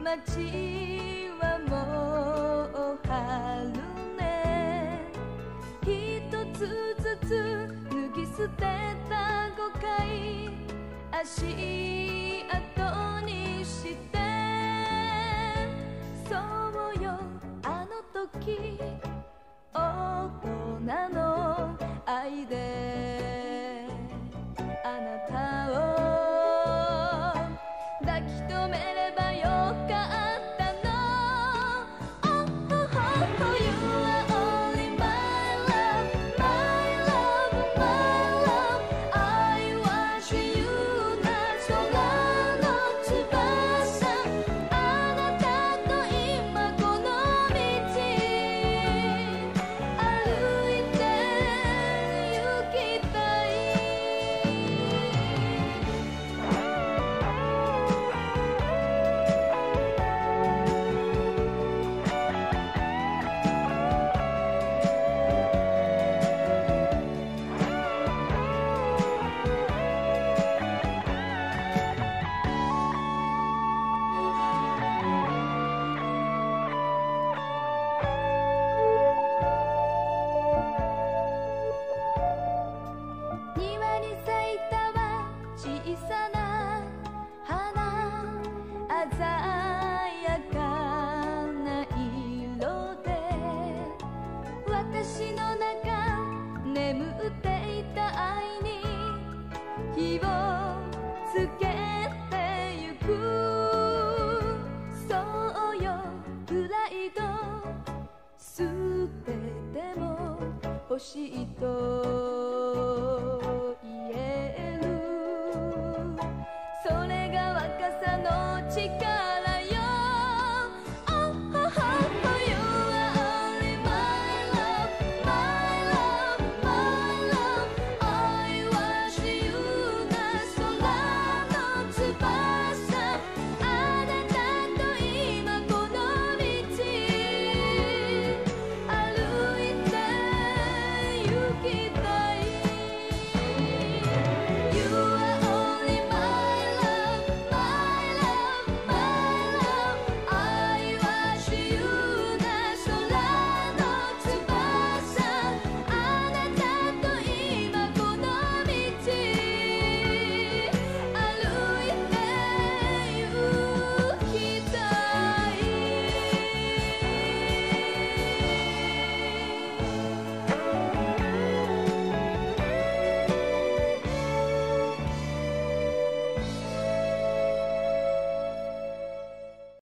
街はもう春ね。一つずつ脱ぎ捨てた誤解足跡にしてそうよあの時大人の愛であなたを抱き留めればよかったの Oh, oh, oh, you are only my love, my love, my love I want you な空の翼あなたと今この道歩いて行きたい庭に咲いたは小さな花鮮